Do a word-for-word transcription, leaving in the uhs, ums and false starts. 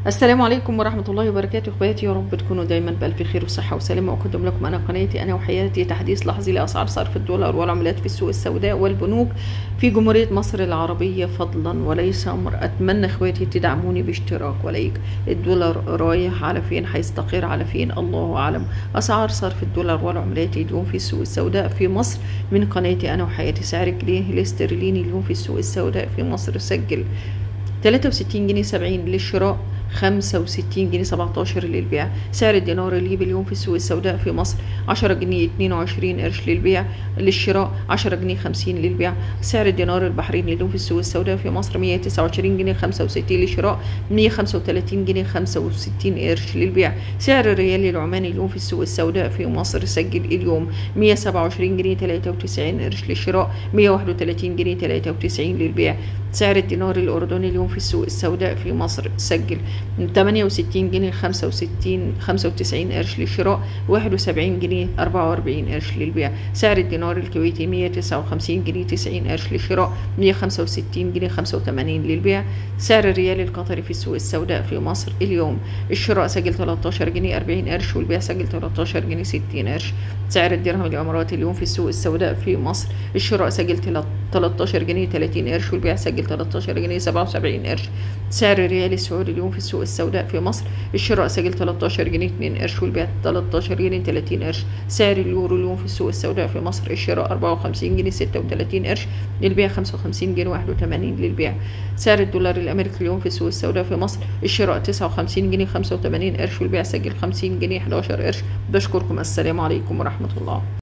السلام عليكم ورحمة الله وبركاته اخواتي، يا رب تكونوا دايما بألف خير وصحة وسلامة. واقدم لكم انا قناتي انا وحياتي تحديث لحظي لاسعار صرف الدولار والعملات في السوق السوداء والبنوك في جمهورية مصر العربية فضلا وليس امر. اتمنى اخواتي تدعموني باشتراك ولايك. الدولار رايح على فين؟ هيستقر على فين؟ الله اعلم. اسعار صرف الدولار والعملات اليوم في السوق السوداء في مصر من قناتي انا وحياتي. سعر الجنيه الاسترليني اليوم في السوق السوداء في مصر سجل ثلاثة وستين جنيه سبعين للشراء، خمسة وستين جنيه سبعتاشر للبيع. سعر الدينار الليبي اليوم في السوق السوداء في مصر عشرة جنيه اتنين وعشرين قرش للبيع، للشراء عشرة جنيه خمسين للبيع. سعر الدينار البحريني اليوم في السوق السوداء في مصر مية وتسعة وعشرين جنيه خمسة وستين للشراء، مية وخمسة وتلاتين جنيه خمسة وستين قرش للبيع. سعر الريال العماني اليوم في السوق السوداء في مصر سجل اليوم مية وسبعة وعشرين جنيه تلاتة وتسعين قرش للشراء، مية وواحد وتلاتين جنيه تلاتة وتسعين للبيع. سعر الدينار الأردني اليوم في السوق السوداء في مصر سجل تمانية وستين جنيه خمسة وستين خمسة وتسعين قرش للشراء، واحد وسبعين جنيه أربعة وأربعين قرش للبيع. سعر الدينار الكويتي مية وتسعة وخمسين جنيه تسعين قرش للشراء، مية وخمسة وستين جنيه خمسة وتمانين للبيع. سعر الريال القطري في السوق السوداء في مصر اليوم الشراء سجل تلتاشر جنيه أربعين قرش والبيع سجل تلتاشر جنيه ستين قرش. سعر الدرهم الإماراتي اليوم في السوق السوداء في مصر الشراء سجل تلتاشر جنيه تلاتين قرش والبيع سجل تلتاشر جنيه سبعة وسبعين قرش. سعر الريال السعودي اليوم في السوق السوداء في مصر الشراء سجل تلتاشر جنيه اتنين قرش والبيع تلتاشر جنيه تلاتين قرش. سعر اليورو اليوم في السوق السوداء في مصر الشراء أربعة وخمسين جنيه ستة وتلاتين قرش، للبيع خمسة وخمسين جنيه واحد وتمانين للبيع. سعر الدولار الامريكي اليوم في السوق السوداء في مصر الشراء تسعة وخمسين جنيه خمسة وتمانين قرش والبيع سجل خمسين جنيه حداشر قرش. بشكركم، السلام عليكم ورحمة الله.